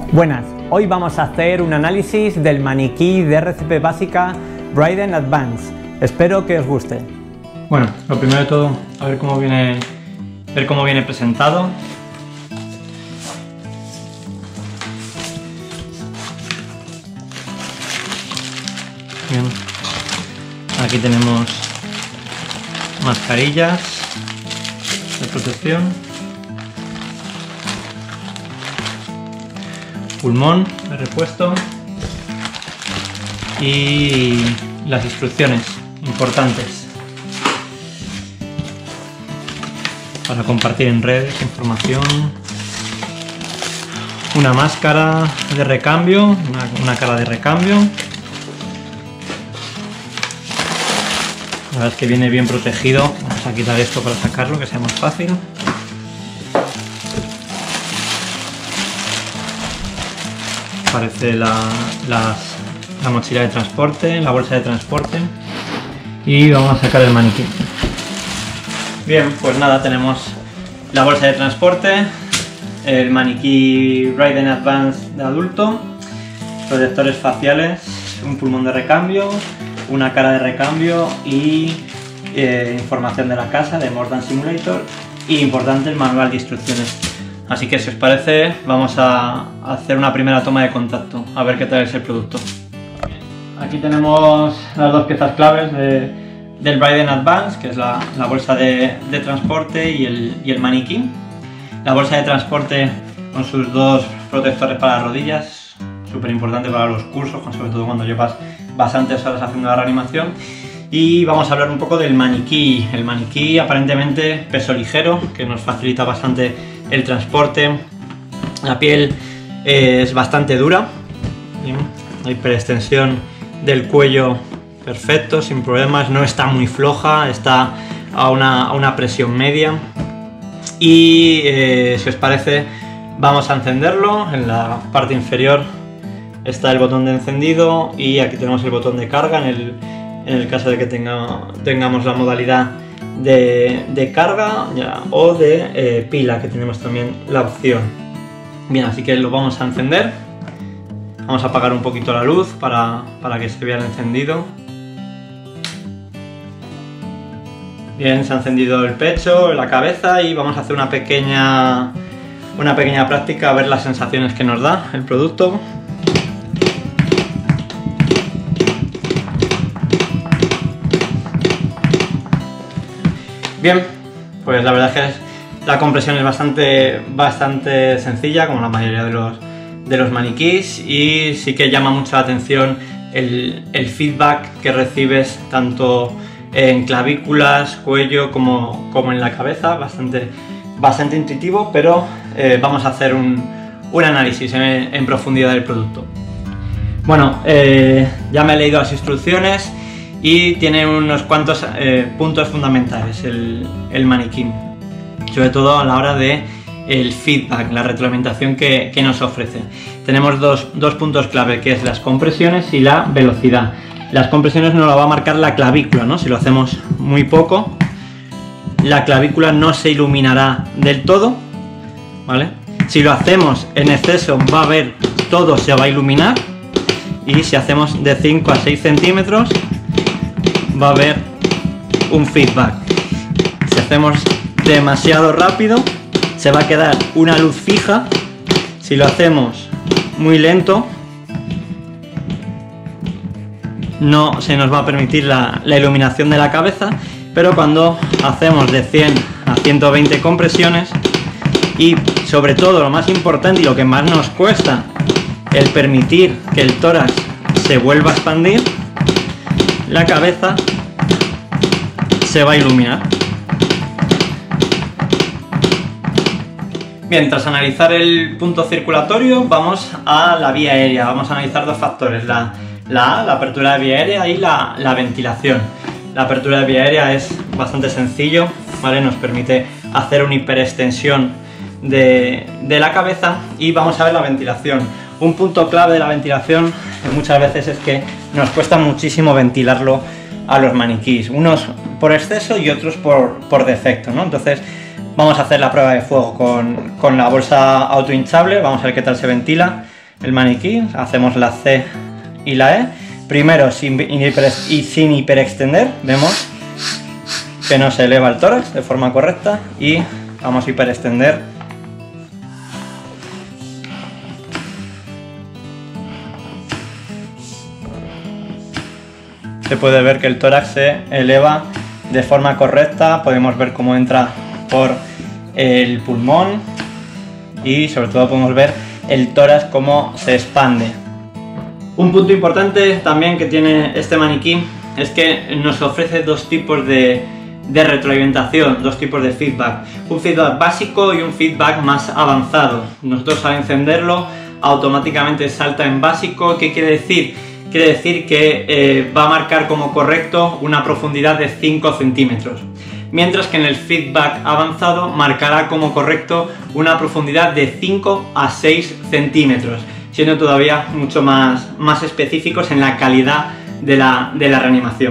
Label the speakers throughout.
Speaker 1: Buenas, hoy vamos a hacer un análisis del maniquí de RCP básica Bryden Advance. Espero que os guste.
Speaker 2: Bueno, lo primero de todo, a ver cómo viene presentado. Bien. Aquí tenemos mascarillas de protección, pulmón de repuesto y las instrucciones importantes para compartir en redes información, una máscara de recambio, una cara de recambio. La verdad es que viene bien protegido. Vamos a quitar esto para sacarlo, que sea más fácil. Aparece la mochila de transporte, la bolsa de transporte, y vamos a sacar el maniquí. Bien, pues nada, tenemos la bolsa de transporte, el maniquí Bryden Advance de adulto, protectores faciales, un pulmón de recambio, una cara de recambio y información de la casa, de More Than Simulator, y importante, el manual de instrucciones. Así que si os parece, vamos a hacer una primera toma de contacto, a ver qué tal es el producto. Aquí tenemos las dos piezas claves del Bryden Advance, que es la bolsa de transporte y el maniquí. La bolsa de transporte con sus dos protectores para las rodillas, súper importante para los cursos, sobre todo cuando llevas bastantes horas haciendo la reanimación. Y vamos a hablar un poco del maniquí. El maniquí, aparentemente peso ligero, que nos facilita bastante el transporte. La piel es bastante dura. Bien. La hiperextensión del cuello perfecto, sin problemas. No está muy floja, está a una presión media. Y si os parece, vamos a encenderlo. En la parte inferior está el botón de encendido y aquí tenemos el botón de carga en el caso de que tengamos la modalidad de carga o de pila, que tenemos también la opción. Bien, así que lo vamos a encender. Vamos a apagar un poquito la luz para que se vea el encendido. Bien, se ha encendido el pecho, la cabeza, y vamos a hacer una pequeña práctica a ver las sensaciones que nos da el producto. Bien, pues la verdad es que la compresión es bastante sencilla, como la mayoría de los maniquís, y sí que llama mucho la atención el feedback que recibes tanto en clavículas, cuello como en la cabeza, bastante intuitivo, pero vamos a hacer un análisis en profundidad del producto. Bueno, ya me he leído las instrucciones y tiene unos cuantos puntos fundamentales el maniquí, sobre todo a la hora de el feedback, la retroalimentación que nos ofrece. Tenemos dos puntos clave, que es las compresiones y la velocidad. Las compresiones nos la va a marcar la clavícula, ¿no? Si lo hacemos muy poco, la clavícula no se iluminará del todo, ¿vale? Si lo hacemos en exceso, va a ver todo se va a iluminar, y si hacemos de 5 a 6 centímetros, va a haber un feedback. Si hacemos demasiado rápido, se va a quedar una luz fija. Si lo hacemos muy lento, no se nos va a permitir la iluminación de la cabeza. Pero cuando hacemos de 100 a 120 compresiones, y sobre todo lo más importante y lo que más nos cuesta, el permitir que el tórax se vuelva a expandir, la cabeza se va a iluminar. Bien, tras analizar el punto circulatorio, vamos a la vía aérea. Vamos a analizar dos factores, la apertura de vía aérea y la ventilación. La apertura de vía aérea es bastante sencillo, ¿vale? Nos permite hacer una hiperextensión de la cabeza, y vamos a ver la ventilación. Un punto clave de la ventilación muchas veces es que nos cuesta muchísimo ventilarlo a los maniquís, unos por exceso y otros por defecto, ¿no? Entonces vamos a hacer la prueba de fuego con la bolsa autohinchable, vamos a ver qué tal se ventila. el maniquí, hacemos la C y la E. Primero sin hiperextender, vemos que no se eleva el tórax de forma correcta y vamos a hiperextender. Se puede ver que el tórax se eleva de forma correcta, podemos ver cómo entra por el pulmón y sobre todo podemos ver el tórax cómo se expande. Un punto importante también que tiene este maniquí es que nos ofrece dos tipos de retroalimentación, dos tipos de feedback. Un feedback básico y un feedback más avanzado. Nosotros al encenderlo automáticamente salta en básico. ¿Qué quiere decir? Quiere decir que va a marcar como correcto una profundidad de 5 centímetros. Mientras que en el feedback avanzado marcará como correcto una profundidad de 5 a 6 centímetros, siendo todavía mucho más específicos en la calidad de la reanimación.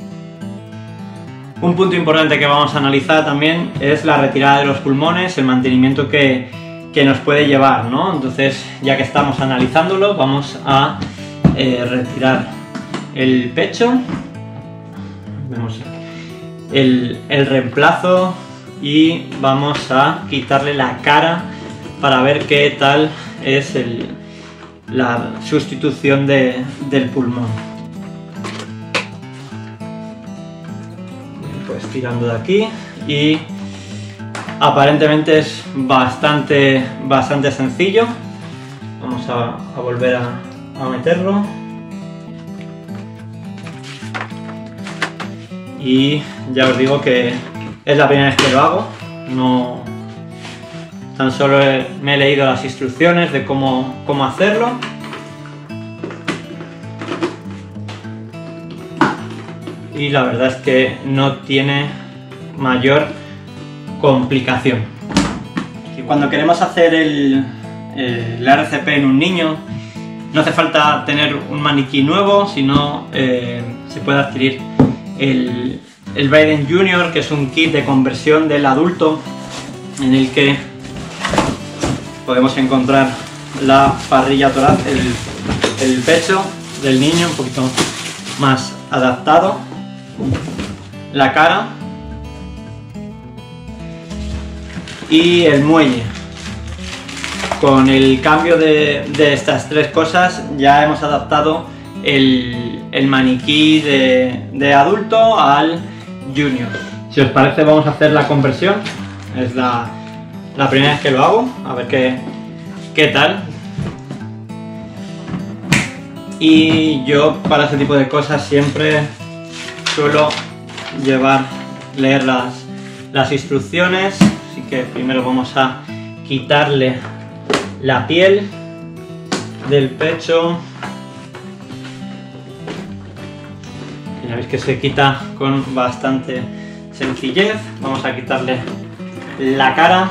Speaker 2: Un punto importante que vamos a analizar también es la retirada de los pulmones, el mantenimiento que nos puede llevar, ¿no? Entonces, ya que estamos analizándolo, vamos a retirar el pecho. Vemos el reemplazo y vamos a quitarle la cara para ver qué tal es la sustitución del pulmón. Pues tirando de aquí y aparentemente es bastante sencillo. Vamos a volver a meterlo. Y ya os digo que es la primera vez que lo hago, no tan solo me he leído las instrucciones de cómo hacerlo. Y la verdad es que no tiene mayor complicación. Y cuando queremos hacer el RCP en un niño, no hace falta tener un maniquí nuevo, sino se puede adquirir el Bryden Junior, que es un kit de conversión del adulto en el que podemos encontrar la parrilla torácica, el pecho del niño un poquito más adaptado, la cara y el muelle. Con el cambio de estas tres cosas ya hemos adaptado el maniquí de adulto al junior. Si os parece, vamos a hacer la conversión. Es la primera vez que lo hago, a ver qué tal. Y yo para ese tipo de cosas siempre suelo leer las instrucciones, así que primero vamos a quitarle la piel del pecho. Ya veis que se quita con bastante sencillez. Vamos a quitarle la cara.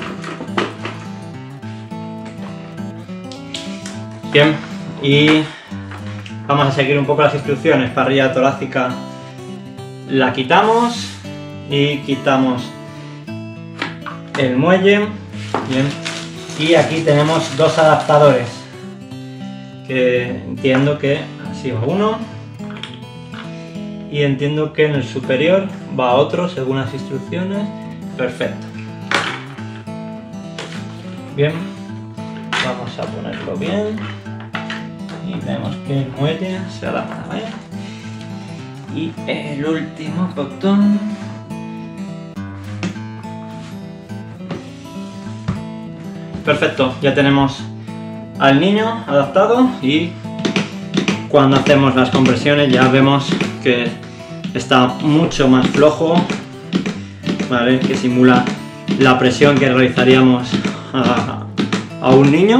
Speaker 2: Bien, y vamos a seguir un poco las instrucciones. Parrilla torácica la quitamos y quitamos el muelle. Bien, y aquí tenemos dos adaptadores que entiendo que así va uno y entiendo que en el superior va otro según las instrucciones. Perfecto. Bien, vamos a ponerlo bien y vemos que el muelle se adapta, ¿vale? Y el último botón. Perfecto, ya tenemos al niño adaptado y cuando hacemos las conversiones ya vemos que está mucho más flojo, ¿vale? Que simula la presión que realizaríamos a un niño.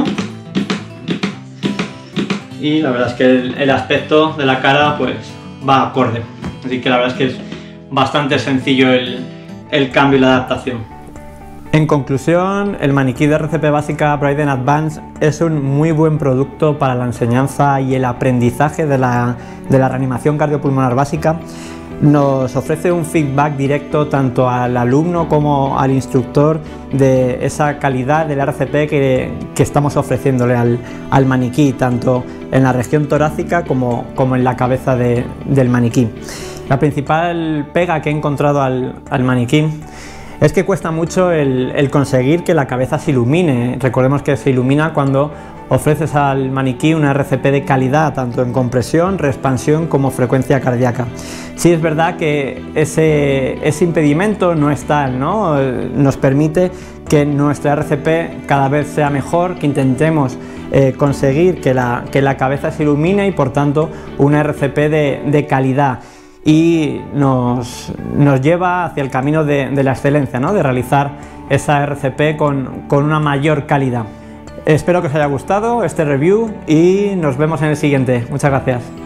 Speaker 2: Y la verdad es que el aspecto de la cara pues va acorde, así que la verdad es que es bastante sencillo el cambio y la adaptación.
Speaker 1: En conclusión, el maniquí de RCP básica Bryden Advance es un muy buen producto para la enseñanza y el aprendizaje de la reanimación cardiopulmonar básica. nos ofrece un feedback directo tanto al alumno como al instructor de esa calidad del RCP que estamos ofreciéndole al maniquí, tanto en la región torácica como en la cabeza del maniquí. La principal pega que he encontrado al maniquí es que cuesta mucho el conseguir que la cabeza se ilumine. Recordemos que se ilumina cuando ofreces al maniquí una RCP de calidad, tanto en compresión, reexpansión como frecuencia cardíaca. Sí es verdad que ese impedimento no es tal, ¿no? Nos permite que nuestra RCP cada vez sea mejor, que intentemos conseguir que la cabeza se ilumine y por tanto una RCP de calidad. Y nos lleva hacia el camino de la excelencia, ¿no? De realizar esa RCP con una mayor calidad. Espero que os haya gustado este review y nos vemos en el siguiente. Muchas gracias.